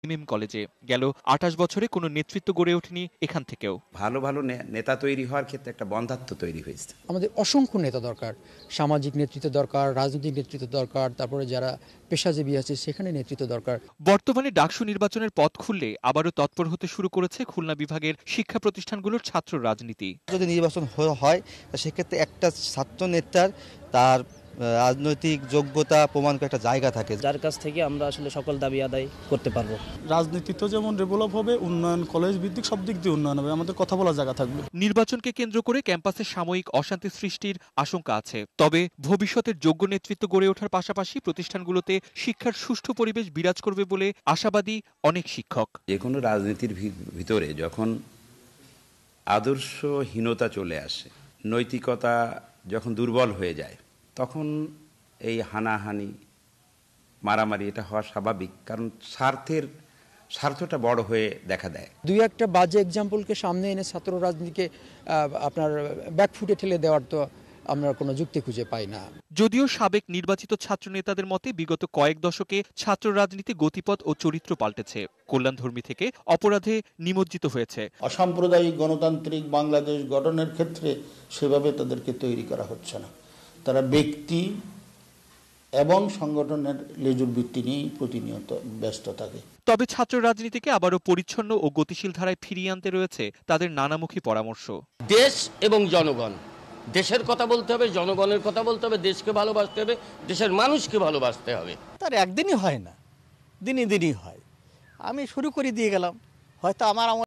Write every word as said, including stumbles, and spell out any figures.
MM কলেজে। গেল আটাশ বছরে কোনো নেতৃত্ব গড়ে ওঠেনি এখান থেকেও। ভালো ভালো নেতা তৈরি হওয়ার ক্ষেত্রে একটা বন্ধাত্ব তৈরি হয়েছে। আমাদের অসংখ্য নেতা দরকার, সামাজিক নেতৃত্ব দরকার, রাজনৈতিক নেতৃত্ব দরকার, তারপরে যারা পেশাজীবী আছে সেখানে নেতৃত্ব দরকার। বর্তমানে ডাকসু নির্বাচনের পথ খুললে আবারও তৎপর হতে শুরু করেছে খুলনা বিভাগের শিক্ষা প্রতিষ্ঠানগুলোর ছাত্র রাজনীতি। যদি নির্বাচন হয় সেক্ষেত্রে একটা ছাত্র নেতার তার রাজনৈতিক যোগ্যতা প্রমাণ করে একটা জায়গা থাকে, যার কাছ থেকে আমরা আসলে সকল দাবি আদায় করতে পারবো। রাজনীতি তো যেমন ডেভেলপ হবে, উন্নয়ন কলেজ ভিত্তিক সব দিক দিয়ে উন্নয়ন হবে, আমাদের কথা বলার জায়গা থাকবে। নির্বাচনকে কেন্দ্র করে ক্যাম্পাসে সাময়িক অশান্তি সৃষ্টির আশঙ্কা আছে, তবে ভবিষ্যতের যোগ্য নেতৃত্ব গড়ে ওঠার পাশাপাশি প্রতিষ্ঠানগুলোতে শিক্ষার সুষ্ঠু পরিবেশ বিরাজ করবে বলে আশাবাদী অনেক শিক্ষক। যে কোনো রাজনীতির ভিতরে যখন আদর্শহীনতা চলে আসে, নৈতিকতা যখন দুর্বল হয়ে যায়, তখন এই হানাহানি মারামারি এটা হওয়া স্বাভাবিক, কারণ স্বার্থের স্বার্থটা বড় হয়ে দেখা দেয়। দুই একটা বাজে এক্সাম্পলকে সামনে এনে ছাত্র রাজনীতিকে আপনার ব্যাকফুটে ঠেলে দেওয়ার তো আমরা কোনো যুক্তি খুঁজে পাই না। যদিও সাবেক নির্বাচিত ছাত্র নেতাদের মতে বিগত কয়েক দশকে ছাত্র রাজনীতি গতিপথ ও চরিত্র পাল্টেছে, কল্যাণধর্মী থেকে অপরাধে নিমজ্জিত হয়েছে। অসাম্প্রদায়িক গণতান্ত্রিক বাংলাদেশ গঠনের ক্ষেত্রে সেভাবে তাদেরকে তৈরি করা হচ্ছে না। তারা ব্যক্তি এবং সংগঠনের লেজুর ভিত্তি নিয়েই প্রতিনিয়ত ব্যস্ত থাকে। তবে ছাত্র রাজনীতিকে আবারও পরিচ্ছন্ন ও গতিশীল ধারায় ফিরিয়ে আনতে রয়েছে তাদের নানামুখী পরামর্শ। দেশ এবং জনগণ, দেশের কথা বলতে হবে, জনগণের কথা বলতে হবে, দেশকে ভালোবাসতে হবে, দেশের মানুষকে ভালোবাসতে হবে। তার একদিনই হয় না, দিনই দিনই হয়। আমি শুরু করে দিয়ে গেলাম, হয়তো আমার